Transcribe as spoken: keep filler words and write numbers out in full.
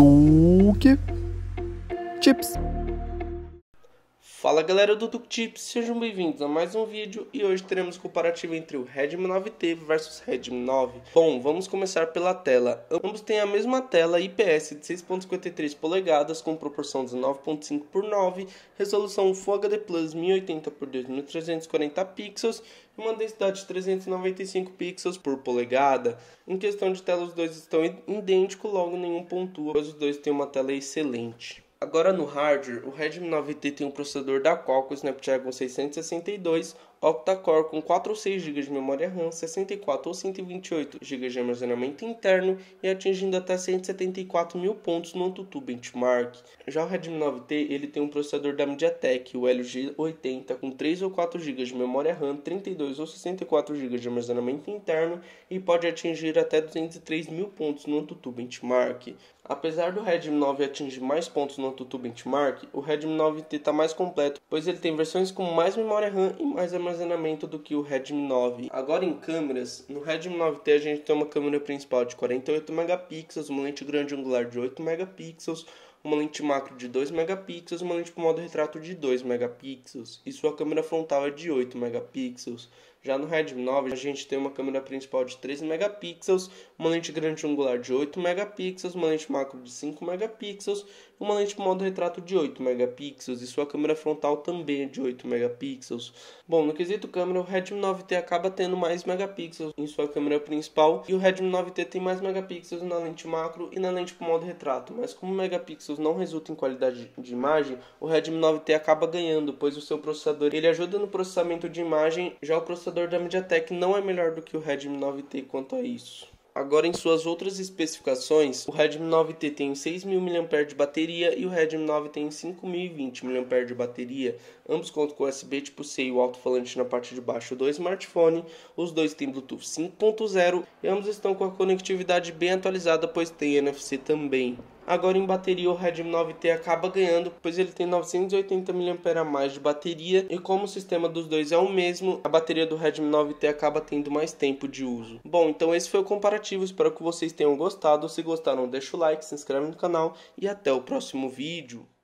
Duque Chips. Fala galera do Duque Chips, sejam bem-vindos a mais um vídeo e hoje teremos comparativo entre o Redmi nove T versus Redmi nove. Bom, vamos começar pela tela. Ambos têm a mesma tela I P S de seis ponto cinquenta e três polegadas com proporção dezenove ponto cinco por nove, resolução Full H D Plus mil e oitenta por dois mil trezentos e quarenta pixels e uma densidade de trezentos e noventa e cinco pixels por polegada. Em questão de tela, os dois estão idênticos, logo nenhum pontua, pois os dois têm uma tela excelente. Agora no hardware, o Redmi nove T tem um processador da Qualcomm Snapdragon seiscentos e sessenta e dois octa-core com quatro ou seis gigas de memória RAM, sessenta e quatro ou cento e vinte e oito gigas de armazenamento interno e atingindo até cento e setenta e quatro mil pontos no AnTuTu Benchmark. Já o Redmi nove T ele tem um processador da MediaTek, o Helio G oitenta, com três ou quatro gigas de memória RAM, trinta e dois ou sessenta e quatro gigas de armazenamento interno e pode atingir até duzentos e três mil pontos no AnTuTu Benchmark. Apesar do Redmi nove atingir mais pontos no AnTuTu Benchmark, o Redmi nove T está mais completo, pois ele tem versões com mais memória RAM e mais armazenamento do que o Redmi nove. Agora em câmeras, no Redmi nove T a gente tem uma câmera principal de quarenta e oito megapixels, uma lente grande angular de oito megapixels, uma lente macro de dois megapixels e uma lente com modo retrato de dois megapixels. E sua câmera frontal é de oito megapixels. Já no Redmi nove a gente tem uma câmera principal de treze megapixels, uma lente grande angular de oito megapixels, uma lente macro de cinco megapixels e uma lente com modo retrato de oito megapixels. E sua câmera frontal também é de oito megapixels. Bom, no quesito câmera, o Redmi nove T acaba tendo mais megapixels em sua câmera principal e o Redmi nove T tem mais megapixels na lente macro e na lente com modo retrato. Mas como megapixels não resulta em qualidade de imagem, o Redmi nove T acaba ganhando, pois o seu processador ele ajuda no processamento de imagem, já o processador da MediaTek não é melhor do que o Redmi nove T quanto a isso. Agora em suas outras especificações, o Redmi nove T tem seis mil miliampères-hora de bateria e o Redmi nove tem cinco mil e vinte miliampères-hora de bateria. Ambos contam com U S B tipo C e o alto-falante na parte de baixo do smartphone. Os dois têm Bluetooth cinco ponto zero e ambos estão com a conectividade bem atualizada, pois tem N F C também. Agora em bateria o Redmi nove T acaba ganhando, pois ele tem novecentos e oitenta miliampères-hora a mais de bateria e como o sistema dos dois é o mesmo, a bateria do Redmi nove T acaba tendo mais tempo de uso. Bom, então esse foi o comparativo, espero que vocês tenham gostado. Se gostaram, deixa o like, se inscreve no canal e até o próximo vídeo.